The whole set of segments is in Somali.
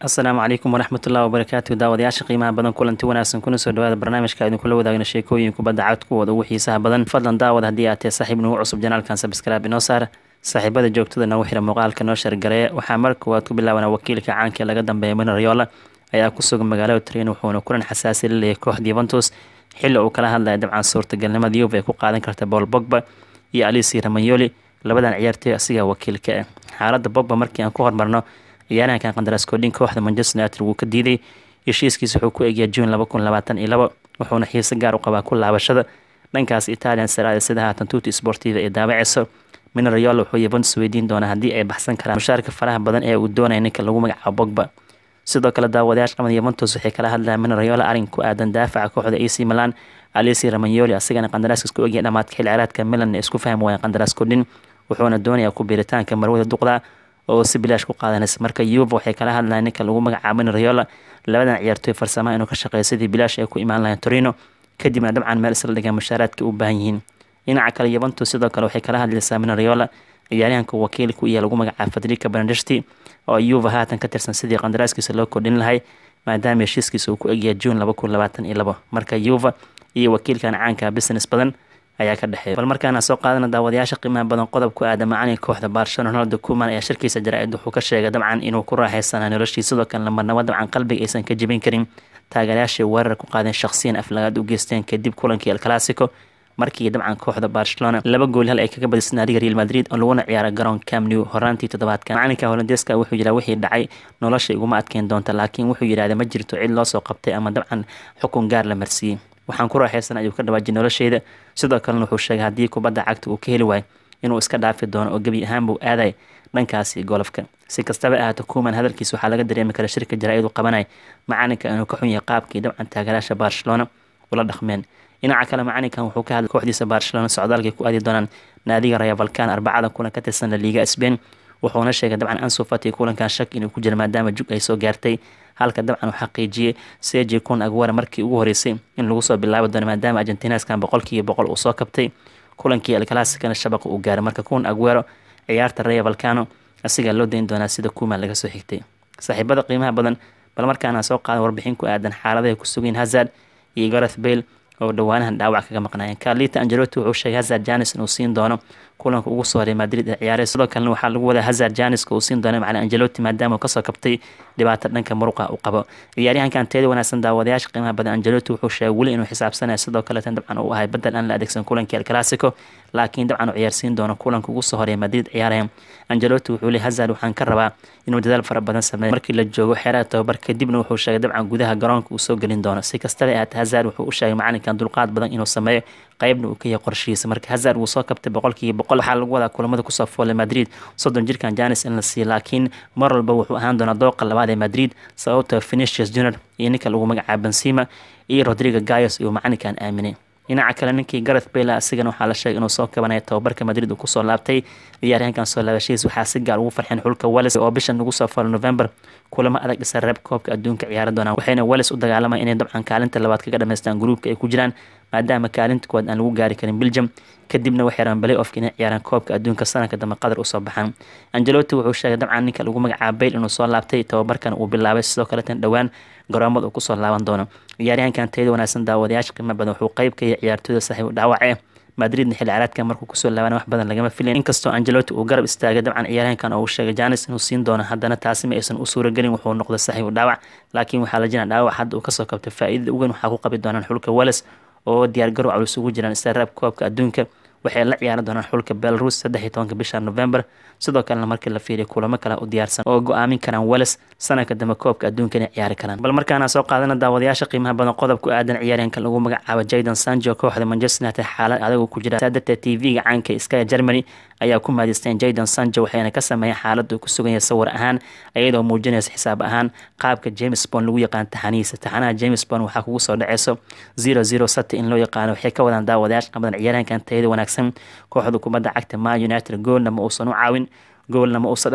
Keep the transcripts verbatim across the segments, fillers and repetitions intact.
asalaamu calaykum waraxmatullahi wabarakaatu daawadayaasha qiimaha badan kulanti wanaagsan kuna soo dhawaada barnaamijka idin kula wadaagna sheekooyin kubadda cagta kuwooda ugu xiisaha badan fadlan daawad haddii aad tahay saaxiib nagu cusub janaalkan sabskraibe inoo saar saaxiibada joogtada nagu xira muuqaalka noo shargareeya waxaa mar koowaad ku bilaabanaa wakiilka caanka ee laga dambeeya Mino Raiola ayaa ku sugan magaalada Turin wuxuuna kulan xasaasi la leeyahay kooxda Juventus xilli uu kala hadlayo dabcan suurtagalnimada Juve ay ku qaadan karta Paul Pogba iyo Alessio Romagnoli labadan ciyaartoy asiga wakiilka ah xaaladda Pogba markii aan ku hormarno ciyaarahankan qandaraas koodhin kooxda Manchester United wuu ka diiday heshiiskiisa wuxuu ku egyahay June laba kun labaatan iyo laba wuxuuna xiise gaar u qabaa ku laabashada dhankaas Italian Serie A sida haatan Tutti Sportiva ee daabacayso Mino Raiola wuxuu Juventus weydiin doonaa haddii ay baxsan karaan mushaarka faraha badan ee uu doonaya ninka lagu magacaabo Pogba sidoo kale daawadayaasha qamada Juventus waxay kala hadlayaan Mino Raiola arrin ku aadan daafaca kooxda A C Milan Alessio Romagnoli asigana qandaraaskiisa ku egyahay dhamaadka xilli ciyaareedka Milan isku fahmi waayeen qandaraas koodhin wuxuuna doonayaa ku biiritaanka marwada duqda oo si bilaash ku qaadanaysa marka Juve waxay kala hadlayaan ninka lagu magacaabo Mino Raiola labadan ciyaartoy farsamo inuu ka shaqeeyo sidii bilaash ay ku imaan lahayn Torino kadibna dabcan meel isla dhigan mushaaraadka u baahan yihiin dhinaca kale Juventus sidoo kale waxay kala hadlaysaa Mino Raiola ciyaaryahanka wakiilku iyo lagu magacaabo Federico Bernardeschi oo Juve haatan ka tirsan sidii qandaraaskiisa loo kordhin lahay maadaama heshiiskiisa uu ku egyahay June laba kun labaatan iyo laba marka Juve iyo wakiilkan caanka business badan ayaa ka dhaxeeya bal markaana soo qaadana daawadayaasha qiimaha badan qodob ku aadama macalinka kooxda Barcelona Ronald Koeman ayaa shirkiisa jaraa'id wuxuu ka sheegay dabcan inuu ku raaxaysanayo noloshiisa sidoo kale marnaba dabcan qalbiga aysan ka jebin karin taageerayaasha weerar ku qaadeen shakhsiyan aflagaad u geysteen kadib kulankii El Clasico markii dabcan kooxda Barcelona laba gool hal ay kaga badisay naadiga Real Madrid oo laguna ciyaaray garoon Camp Nou horaantii toddobaadkan macalinka Hollandeeska wuxuu yiraahday wixii dhacay nolosha iguma adkeyn doonta laakiin wuxuu yiraahday ma jirto cid loo soo qabtay ama dabcan xukun gaar la marsiiyay waxaan ku raaxaysan ayuu ka dhawaajin nolosheeda sidoo kalena wuxuu sheegay haddii kubadda cagta uu ka heli waayo inuu iska dhaafi doono oo gebi ahaan buu aaday dhankaasi golofka si kastaba ahaato Koeman hadalkiisa waxaa laga dareemi karaa shirka jaraa'id uu qabanay macalinka inuu ka xun yahay qaabkii dabcan taageerayaasha Barcelona ula dhaqmeen dhinaca kale macalinkan wuxuu ka hadlay kooxdiisa Barcelona socdaalkay ku aadi doonaan naadiga Rayo Vallecano arbacada kuna ka tirsan La Liga Spain wuxuuna sheegay dabcan Ansu Fati kulankan shak inuu ku jiro maadaama jug ay soo gaartay halka dabcan uu xaqiijiyay Sergio Kun Aguero markii ugu horeysay in lagu soo bilaabo doono maadaama Argentinas-kan boqolkiiba boqol uu soo kabtay kulankii El Clasico-na shabaqa uu gaaray marka Kun Aguero ciyaarta Rayo Vallecano asiga loo deyn doonaa sida Koeman laga soo xigtay saaxiibada qiimaha badan bal markaana soo qaadan warbixin ku aadan xaaladaha ku sugan Hazard iyo Gareth Bale oo dhawaanahan dhaawac kaga maqnaayeen Carlito Ancelotti wuxuu sheegay Hazard Janis inuu siin doono kulanka ugu soo horeeyay Madrid ee ciyaarey sidoo kalena waxaa lagu wadaa Hazard Janis uu siin doono macallin Ancelotti maadaama uu ka soo kabtay dhibaato dhanka muruqa uu qabo ciyaaryahankan teeda wanaagsan daawadayaasha qiimaha badan Ancelotti wuxuu sheegay wali inuu xisaabsanayo sidoo kale tan dabcan uu ahay badal aan la adeegsan kulankii El Clasico laakiin dabcan uu ciyaarsiin doono kulanka ugu soo horeeyay Madrid ciyaarayeen Ancelotti wuxuu leeyahay Hazard waxaan ka rabaa inuu dadaal fara badan sameeyo markii la joogo xeerada tababar kadibna wuxuu sheegay dabcan gudaha garoonka uu soo gelin doono si kastaba ahaatee Hazard wuxuu u sheegay macalinkan dulqaad badan inuu sameeyo qaybna uu ka yahay qorshihiisa marka Hazard wuu soo kabtay boqolkiiba boqol waxaa lagu wadaa kulamada ku soo foolay Madrid soddon jirkan Janis in la siiyo laakiin mar walba wuxuu ahaan doonaa dooqa labaad ee Madrid sababtoo Vinicius Junior iyo ninka lagu magacaabo Benzema iyo Rodrigo Gayos iyo macalinkan aaminay dhinaca kale ninkii Gareth Bale asigana waxaa la sheegay inuu soo kabanayo tababarka Madrid uu ku soo laabtay ciyaaryahankan soo laabashiisa waxaa si gaar ugu farxeen xulka Wales oo bishan ugu soo falay November kulamo adag isa reeb koobka adduunka ciyaar doonaan waxayna Wales u dagaalamaan inay dabcan kaalinta labaad kaga dhameystaan groupka ay ku jiraan maadaama kaalinta koowaad aan lagu gaari karin Belgium kadibna waxay rabaan play-off inay ciyaaraan koobka adduunka sanadka dambe qadar u soo baxaan Ancelotti wuxuu sheegay dabcan ninka lagu magacaabo Bale inuu soo laabtay tababarkan uu bilaabay sidoo kale tan dhawaan garoomada uu ku soo laaban doono ciyaaryahankan teeda wanaagsan daawadayaasha qiimo badan wuxuu qayb ka yahay ciyaartooyda saaxiib dhaawac ah Madrid xilli ciyaareedkan markuu ku soo laabanay wax badan lagama filayn inkastoo Ancelotti uu garab istaagay dabcan ciyaaryahankan oo uu sheegay Janis inuu siin doono haddana taasi ma aysan u suura gelin wuxuu noqday saaxiib dhaawac laakiin waxaa la jira dhaawac hadda uu ka soo kabtay faa'iidada ugu weyn waxaa ku qabi doonaan xulka Wales oo diyaar garow culus ugu jiraan istaraab koobka adduunka waxay la ciyaari doonaan xulka Belarus saddex iyo tobanka bisha November sidoo kalena markii la fiiriyo kulamo kale u diyaarsan oo go'aamin karaan Wales sanadka dambe koobka adduunka inay ciyaari karaan bal markaana soo qaadana daawadayaasha qiimaha badan qodob ku aadan ciyaaryahanka lagu magacaabo Jadon Sancho kooxda Manchester United xaalad adag ku jira saadada T V-ga caanka Sky Germany ayaa ku maadisteen Jadon Sancho waxayna ka sameeyeen xaaladda ku sugan yahay sawir ahaan iyadoo muujinaysa xisaab ahaan qaabka James Bond lagu yaqaan taxaniisa taxanaha James Bond waxaa kugu soo dhaceyso zero zero sati in loo yaqaano waxay ka wadaan daawadayaasha badan ciyaaryahankan tayada wanaagsan kooxda kubadda cagta Man United goolna ma uusan u caawin goolna ma uusan dhalin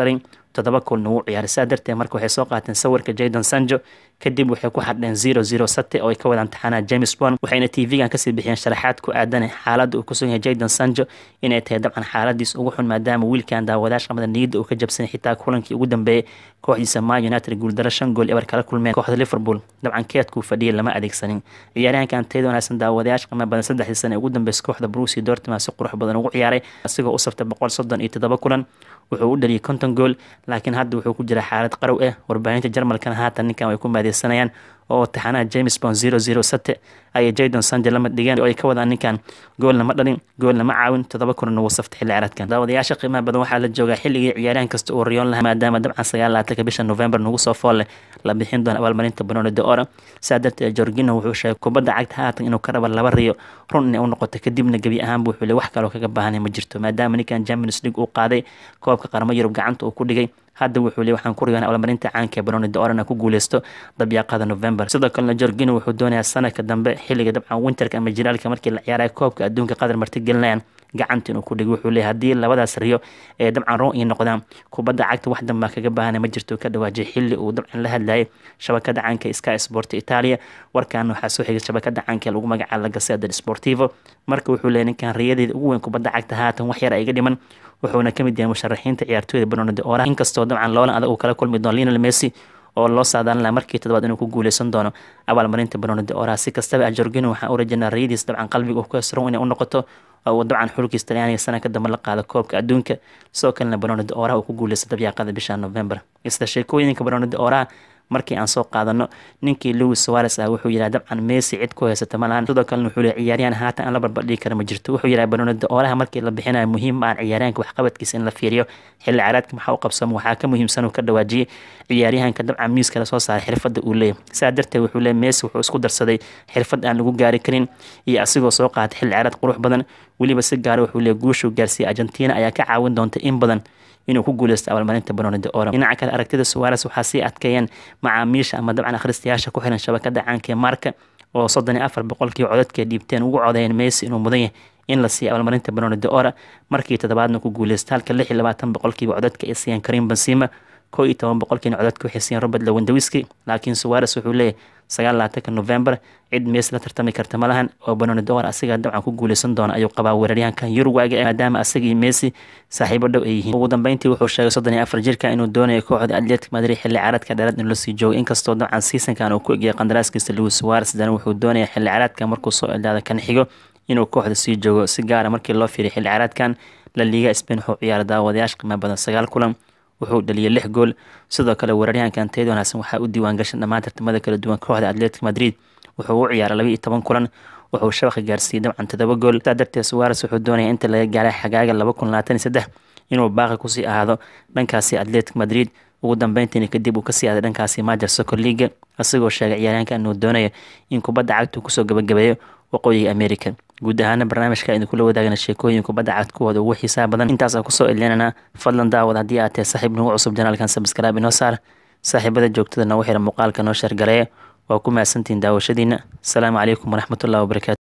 toddoba kulan uu ciyaaray saa darteed marka waxay soo qaateen sawirka Jadon Sancho kadib waxay ku xadheen zero zero sate oo ay ka wadaan taxanaha James Bond waxayna T V-gan kasii bixiyeen sharaxaad ku aadan xaaladda uu ku sugan yahay Jadon Sancho inay tahay dabcan xaaladiis ugu xun maadaama wiilkan daawadayaasha qamada niyadda uu ka jabsan xitaa kulankii ugu dambeeyay kooxdiisa Man United guuldaro shan gool ebar kala kulmeen kooxda Liverpool dabcan keedku fadhiyay lama adeegsanin ciyaaryahankan tayada wanaagsan daawadayaasha qamada badan saddexdii sano ugu dambeysay kooxda Borussia Dortmund si qurux badan ugu ciyaaray asigoo u saftay boqol soddon iyo toddoba kulan wuxuu u dhaliyay konton gool laakiin hadda wuxuu ku jiraa xaalad qarow ah warbaahinta Jarmalkana haatan ninkan way ku maadeysanayaan oo taxanaha James Bond zero zero sate ay Jadon Sancho lama dhigeen oo ay ka wadaan ninkan goolna ma dhalin goolna ma caawin toddoba kulan uu saftay xilli ciyaareedkan daawadayaasha qiimaha badan waxaa la joogaa xilligii ciyaaryahan kasta oo riyoon lahaa maadaama dabcan sagaal iyo labaatanka bisha November nagu soo fool la bixin doono abaalmarinta Ballon d'Or saa darteed Jorginho wuxuu sheegay kubadda cagta haatan inuu ka rabo laba riyo run inay u noqoto kadibna gabi ahaan wuxuu leeyahay wax kale oo kaga baahan ma jirto maadaama ninkan Champions League uu qaaday koobka qaramada Yurub gacanta uu ku dhigay hadda wuxuu leeyahay waxaan ku riyoonaa abaalmarinta caanka Ballon d'Or ku guuleysto dabiiqada November sidoo kale Jorginho wuxuu doonayaa sanadka dambe xilliga dabcan winterka ama jiraalka markii la ciyaarayo koobka adduunka qadar marti gelinayaan gacanta inuu ku dhigo wuxuu leeyahay haddii labadaas riyo ee dabcan roon ay noqdaan kubadda cagta wax damba kaga baahan ma jirto ka dhawaajay xilli uu dabcan la hadlayay shabakada caanka Sky Sport Italia warkaan waxaa soo xigay shabakada caanka lagu magacaabo La Gazzetta dello Sportivo marka wuxuu leeyahay ninkan riyadeeda ugu weyn kubadda cagta haatan wax yar ay iga dhiman wuxuuna kamid yahay musharaxiinta ciyaartooyda Ballon d'Or inkastoo dabcan loolan adag uu kala kulmi doono Lionel Messi oo loo saadaan la markii toddobaad inuu ku guuleysan doono abaalmarinta Ballon d'Or si kastaba Jorginho waxaa u rajaynaa riyadiis dabcan qalbiga ku kasro inay u noqoto oo dabcan xulkiisa Talyaaniga sanadka dambe la qaado koobka adduunka soo kalena Ballon d'Or uu ku guuleysto dabiiqada bisha November isla sheekooyinka Ballon d'Or markii aan soo qaadano ninkii Luis Suarez ah wuxuu yiraahdaa dabcan Messi cid ku haysata malahan sidoo kale wuxuu leeyahay ciyaaryahan haatan aan la barbardhigi karo ma jirto wuxuu yiraahdaa Ballon d'Or markii la bixinayo muhiim ah ciyaaryahanka wax qabadkiisa in la fiiriyo xilli ciyaareedka maxaa u qabsamo waxaa ka muhiimsan uu ka dhawaajiyay ciyaaryahanka dabcan miiska la soo saaray xirfadda uu leeyahay saa darteed wuxuu leeyahay Messi wuxuu isku darsaday xirfad aan lagu gaari karin iyo asigoo soo qaatay xilli ciyaareed qurux badan waliba si gaar ah wuxuu leeyahay guushu gaarsiiyay Argentina ayaa ka caawin doonta in badan inuu ku guuleysto abaalmarinta Ballon d'Or dhinaca kale aragtida Suarez waxaa sii adkeeyeen macaamiisha ama dabcan akhristayaasha ku xiran shabakada caanka Marca oo soddon iyo afar boqolkiiba codadka dhiibteen ugu codeeyeen Messi inuu mudan yahay in la siiyo abaalmarinta Ballon d'Or markii toddobaadna ku guuleysto halka lix iyo labaatan boqolkiiba codadka ay siiyeen Karim Benzema kow iyo toban boqolkiiba codadka waxay siiyeen Robert Lewandowski laakiin Suarez wuxuu leeyahay sagaal iyo labaatanka November cid Messi la tartami karta malahan oo Ballon d'Or asiga dabcan ku guuleysan doona ayuu qabaa weeraryahankan Uruguay maadaama asiga iyo Messi saaxiibo dhow ay yihiin ugu dambeyntii wuxuu sheegay soddon iyo afar jirka inuu doonayo kooxda Atletico Madrid xilli ciyaareedka dheeraad in la sii joogo inkastoo dabcan seasonkan uu ku egyahay qandaraaskiisa Luis Suarez dan wuxuu doonayaa xilli ciyaareedka markuu soo ilaada kan xigo inuu kooxda sii joogo si gaar ah markii loo fiiriyo xilli ciyaareedkan La Liga Spain wuxuu ciyaaray daawadayaasha qiimo badan sagaal kulan wuxuu dhaliyay lix gool sidoo kale weeraryahankan tayada wanaagsan waxaa u diiwaan gashan dhammaan tartamada kala duwan kooxda Atletico Madrid wuxuu u ciyaaray laba iyo toban kulan wuxuu shabaqa gaarsiiyay dabcan toddoba gool saa darteed Suarez wuxuu doonayaa inta laga gaaray xagaaga laba kun labaatan iyo saddex inuu baaqi kusii ahaado dhankaasi Atletico Madrid ugu dambeyntiina kadib uu kasii aaday dhankaasi Major Soccer League asigoo sheegay ciyaaryahankan inuu doonayo in kubadda cagta kusoo gabagabeeyo waqooyiga America guud ahaan barnaamijka idin kula wadaagna sheekooyin kubadda cagta kuwada ugu xiisaha badan intaas aan kusoo elinana fadlan daawad haddii aad tahay saaxiib nagu cusub janaalkan subscribe inoo saar saaxiibada joogtada nagu xira muuqaalka noo sheer gareeya waa ku mahadsantihiin daawashadiina asalaamu calaykum waraxmatullahi wabarakaatu